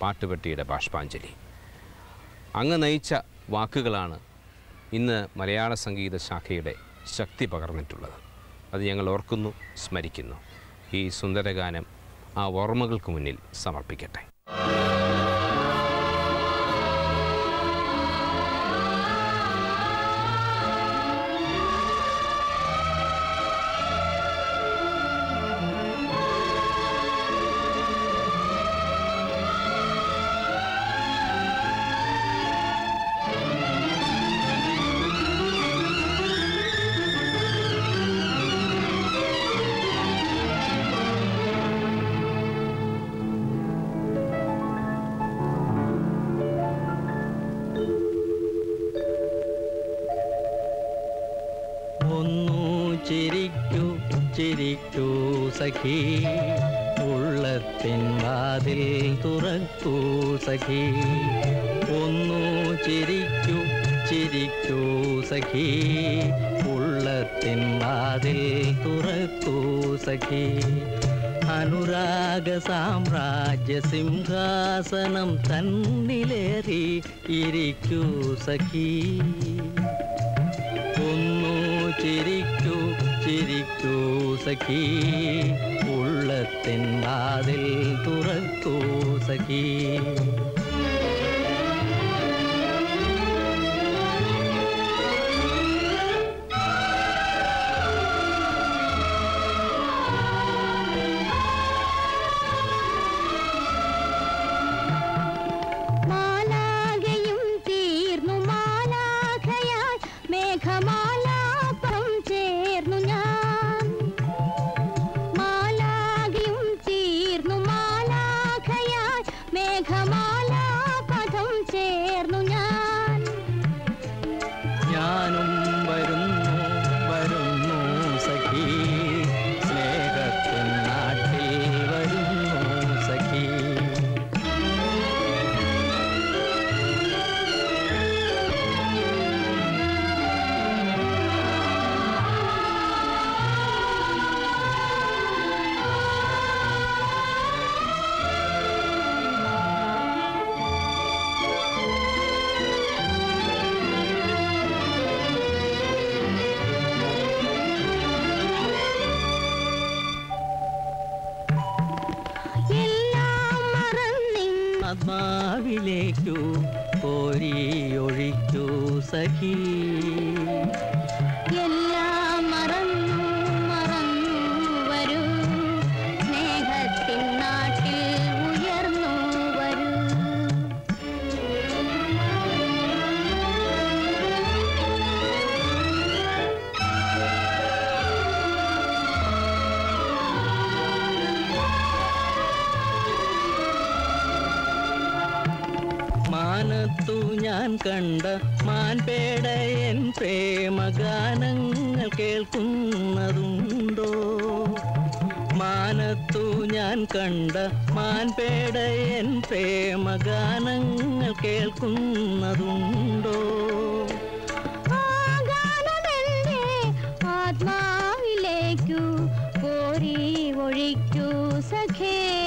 പാട്ടുപെട്ടിയുടെ ബാഷ്പാഞ്ജലി. അങ്ങ് നയിച്ച വാക്കുകളാണ് ഇന്ന് മലയാള സംഗീത ശാഖയുടെ ശക്തി പകർന്നിട്ടുള്ളത്. അത് ഞങ്ങൾ ഓർക്കുന്നു, സ്മരിക്കുന്നു. ഈ സുന്ദരഗാനം ആ ഓർമ്മകൾക്ക് മുന്നിൽ സമർപ്പിക്കട്ടെ. ചിരിക്കൂ സഖി, ഉള്ളത്തിൻ വാതിൽ തുറക്കൂ സഖി. ഒന്നു ചിരിക്കൂ സഖി, ഉള്ളത്തിൻ വാതിൽ തുറക്കൂ സഖി. അനുരാഗ സാമ്രാജ്യ സിംഹാസനം തന്നിലേറി ഇരിക്കൂ സഖി. ഒന്നു ചിരിക്കൂ സഖി, ഉള്ളത്തിൻ വാതിൽ തുറക്കൂ സഖി. ആത്മാവിലേക്കു കോരിയൊഴിക്കൂ സഖി. എല്ലാം മറന്നു വരൂ, സ്നേഹത്തിൻ നാട്ടിൽ ഉയർന്നു വരൂ. മാനത്തു ഞാൻ കണ്ട മാൻപേടയൻ പ്രേമഗാനങ്ങൾ കേൾക്കുന്നതുണ്ടോ? മാനത്തു ഞാൻ കണ്ട മാൻപേടയൻ പ്രേമഗാനങ്ങൾ കേൾക്കുന്നതുണ്ടോ? ആത്മാവിലേക്കു കോരി ഒഴിക്കൂ സഖേ.